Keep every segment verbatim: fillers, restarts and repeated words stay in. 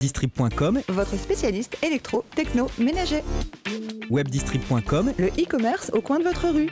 Webdistrib point com, votre spécialiste électro, techno, ménager. Webdistrib point com, le e-commerce au coin de votre rue.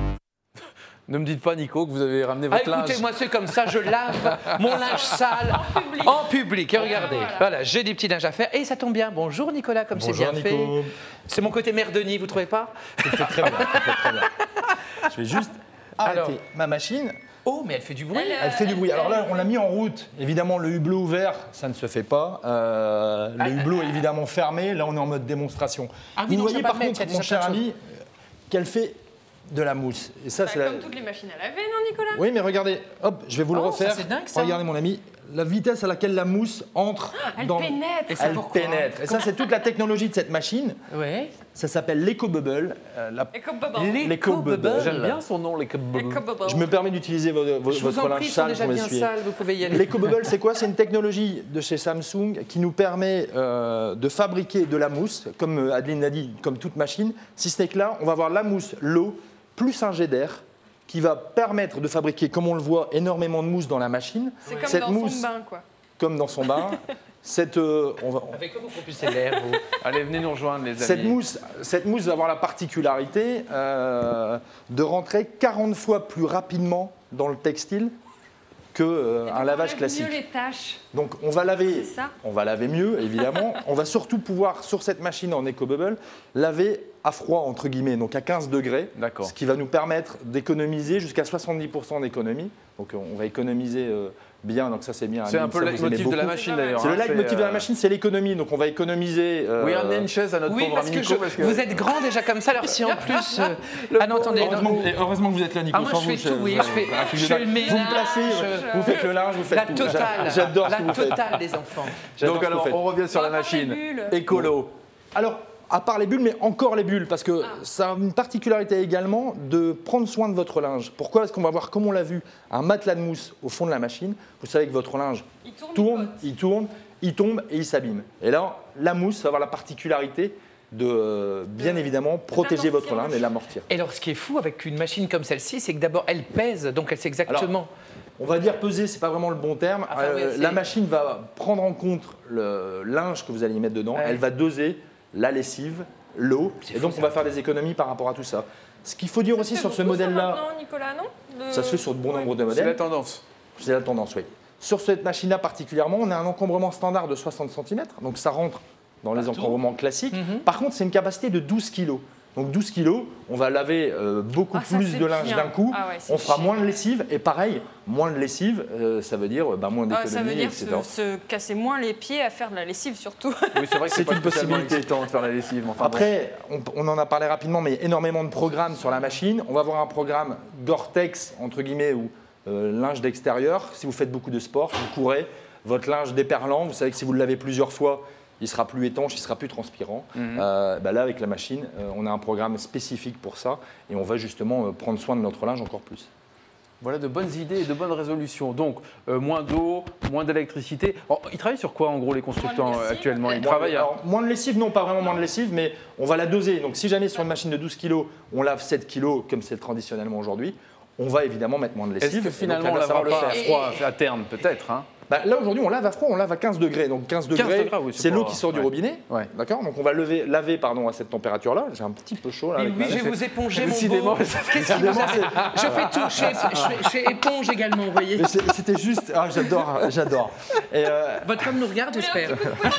Ne me dites pas, Nico, que vous avez ramené votre ah, linge. Écoutez, moi, c'est comme ça, je lave mon linge sale en public. En public. Et regardez, voilà, voilà j'ai des petits linges à faire. Et ça tombe bien. Bonjour, Nicolas, comme c'est bien Nico. fait. C'est mon côté mère Denis, vous trouvez pas? Tu le fais très bien, tu le fais très bien. Je vais juste arrêter Alors, ma machine. Oh, mais elle fait du bruit. Elle, elle fait du bruit. Alors là, on l'a mis en route. Évidemment, le hublot ouvert, ça ne se fait pas. Euh, le hublot est évidemment fermé. Là, on est en mode démonstration. Ah oui, Vous donc voyez ça va par mettre, contre, il y a mon déjà cher plein de ami, qu'elle fait de la mousse. Et ça, bah, c'est comme la... toutes les machines à laver, non, Nicolas? Oui, mais regardez, hop, je vais vous le Oh, refaire. ça, c'est dingue, ça. Regardez, mon ami, la vitesse à laquelle la mousse entre Elle dans... pénètre. Et c'est Elle pourquoi pénètre. Et ça, c'est toute la technologie de cette machine. Ouais. Ça s'appelle l'EcoBubble. Euh, la... Éco-bubble. L'EcoBubble. J'aime bien son nom, les Éco-bubble. Je me permets d'utiliser votre, votre, Je vous votre en linge prie, ils sont sale déjà pour bien l'essuyer. sales, vous pouvez y aller. L'EcoBubble, c'est quoi? C'est une technologie de chez Samsung qui nous permet euh, de fabriquer de la mousse, comme euh, Adeline l'a dit, comme toute machine. Si ce n'est que là, on va avoir la mousse, l'eau, plus un jet d'air qui va permettre de fabriquer, comme on le voit, énormément de mousse dans la machine. C'est comme Cette dans mousse, son bain, quoi. comme dans son bain. Cette, euh, on va, Avec quoi vous propulsez l'air, vous? Allez, venez nous rejoindre, les amis. Cette mousse, cette mousse va avoir la particularité euh, de rentrer quarante fois plus rapidement dans le textile qu'un euh, un lavage classique. Mieux les tâches. Donc on va laver, C'est ça. on va laver mieux évidemment. On va surtout pouvoir sur cette machine en EcoBubble laver à froid entre guillemets, donc à quinze degrés, D'accord. ce qui va nous permettre d'économiser jusqu'à soixante-dix pour cent d'économie. Donc on va économiser euh, bien, donc ça c'est bien. C'est un Adeline, peu ça, le vous aimez leitmotiv de la beaucoup. machine d'ailleurs. C'est le hein, leitmotiv de la euh, machine, c'est l'économie. Donc on va économiser. euh, Oui, ramenez une chaise à notre Oui, pauvre parce ami que, Nico. je- parce que vous êtes grand déjà comme ça, alors si en plus... euh, Ah non, attendez. Heureusement, non. que- heureusement que vous êtes là, Nico. Ah, moi, Sans je vous, fais tout, oui, je fais, je fais le ménage. Vous me placez, vous faites le linge, vous faites La tout. totale. J'adore ce que La vous faites. totale des enfants. J'adore Donc ce que vous alors, faites. on revient sur On la va voir les machine. bulles. Écolo. Alors, à part les bulles, mais encore les bulles, parce que ça a une particularité également de prendre soin de votre linge. Pourquoi? Parce qu'on va voir, comme on l'a vu, un matelas de mousse au fond de la machine. Vous savez que votre linge Il tourne, tourne, il pote. il tourne, il tombe et il s'abîme. Et là, la mousse va avoir la particularité de, euh, bien évidemment, protéger votre l'amortir, linge et l'amortir. Et alors, ce qui est fou avec une machine comme celle-ci, c'est que d'abord, elle pèse, donc elle sait exactement. On va dire peser, c'est pas vraiment le bon terme. Enfin, oui, Euh, c'est- la machine va prendre en compte le linge que vous allez y mettre dedans. Ouais. Elle va doser la lessive, l'eau. C'est Et donc, fou, on ça. va faire des économies par rapport à tout ça. Ce qu'il faut dire Ça aussi se sur fait ce beaucoup, ça, modèle-là, maintenant, Nicolas, non Le- ça se fait sur de bon nombre de C'est la modèles. tendance. C'est la tendance, oui. Sur cette machine-là particulièrement, on a un encombrement standard de soixante centimètres. Donc, ça rentre dans les encombrements classiques. Mhm. Par contre, c'est une capacité de douze kilos. Donc douze kilos, on va laver euh, beaucoup Ah, ça, plus c'est de linge bien. d'un coup. Ah ouais, c'est on fera génial. moins de lessive. Et pareil, moins de lessive, euh, ça veut dire bah, moins Ah, d'économie, ça veut dire et cetera. se, se casser moins les pieds à faire de la lessive, surtout. Oui, c'est vrai que C'est c'est pas une spécialement possibilité. excitant de faire la lessive. mais enfin, bon. Après, on, on en a parlé rapidement, mais il y a énormément de programmes sur la machine. On va avoir un programme Gore-Tex, entre guillemets, ou euh, linge d'extérieur. Si vous faites beaucoup de sport, vous courez, votre linge déperlant, vous savez que si vous le lavez plusieurs fois, il sera plus étanche, il sera plus transpirant. Mhm. Euh, bah là, avec la machine, euh, on a un programme spécifique pour ça et on va justement euh, prendre soin de notre linge encore plus. Voilà de bonnes idées et de bonnes résolutions. Donc, euh, moins d'eau, moins d'électricité. Alors, ils travaillent sur quoi, en gros, les constructeurs Moins de euh, lessive. actuellement Ils Moins- travaillent à... alors, moins de lessive, non, pas vraiment moins de lessive, mais on va la doser. Donc si jamais sur une machine de douze kilos, on lave sept kilos, comme c'est traditionnellement aujourd'hui, on va évidemment mettre moins de lessive. Est-ce que Et donc, finalement, elle on va lavera savoir pas à le faire. froid à terme, peut-être hein Bah, là aujourd'hui on lave à froid, on lave à quinze degrés. Donc quinze quinze degrés, degrés, oui, c'est c'est pas- l'eau qui sort du ouais. robinet. Ouais. D'accord. Donc on va lever, laver pardon, à cette température-là. J'ai un petit peu chaud là. Mais avec oui, ma je main. vais vous éponger, mon Décidément, beau. Qu'est-ce qui vous arrive? Je fais tout, je fais, je fais- je fais éponge également, vous voyez. Mais c'est- c'était juste, ah, j'adore, j'adore. Et, euh, Votre femme nous regarde, j'espère.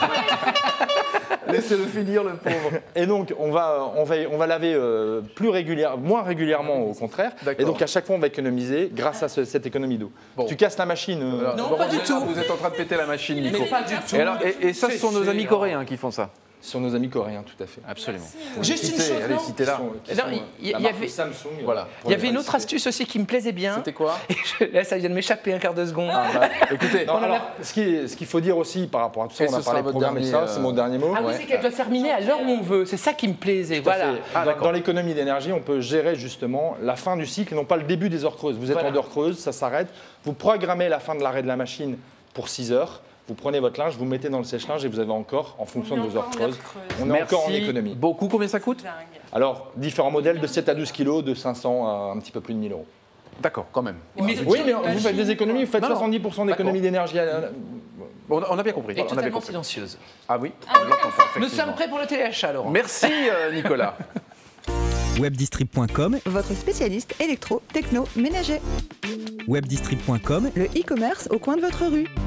Laissez-le finir, le pauvre. et donc on va, on va, on va laver euh, plus régulièrement, moins régulièrement au contraire. D'accord. Et donc à chaque fois on va économiser grâce à ce- cette économie d'eau. Bon. Tu casses la machine. euh, Alors, Non, bon, pas du vous- tout. Vous êtes en train de péter la machine, Nico. Mais pas du tout. Et, alors, et, et ça, ce C'est- sont nos c'est- amis coréens qui font ça. Sur nos amis coréens, tout à fait. Absolument. Juste une Citez, chose, allez, non citez-là. Qui sont- qui Non, sont, il- euh, il y la marque avait- Samsung. Voilà. euh, pour Il y les avait une autre féliciter. astuce aussi qui me plaisait bien. C'était quoi Et je- là, ça vient de m'échapper un quart de seconde. Ah, bah, écoutez, Non, On en a- alors, ce qui- ce qu'il faut dire aussi par rapport à tout ça, Et on ce a sera parlé de votre programme et dernier, ça, euh, c'est mon dernier mot. Ah oui, Ouais. c'est qu'elle doit terminer à l'heure où on veut. C'est ça qui me plaisait. Tout à Voilà. fait. Ah, Dans- d'accord. dans l'économie d'énergie, on peut gérer justement la fin du cycle, non pas le début des heures creuses. Vous êtes Voilà. en heure creuse, ça s'arrête. Vous programmez la fin de l'arrêt de la machine pour six heures. Vous prenez votre linge, vous mettez dans le sèche-linge et vous avez encore, en fonction On de est vos heures encore en heure creuses, creuse. on est merci encore en économie. beaucoup. Combien ça coûte Dingue. Alors, différents modèles de sept à douze kilos, de cinq cents à un petit peu plus de mille euros. D'accord, quand même. Mais Oui, mais vous faites des économies, vous faites Non, non. soixante-dix pour cent d'économie d'énergie. à- Bon, on a- on a bien compris. Et on a bien totalement compris. silencieuse. Ah oui, Ah, on oui, l'entend comme pas, ça. Nous effectivement. sommes prêts pour le téléachat, Laurent. Merci euh, Nicolas. webdistrib point com, Votre spécialiste électro, techno, ménager. webdistrib point com, Le e-commerce au coin de votre rue.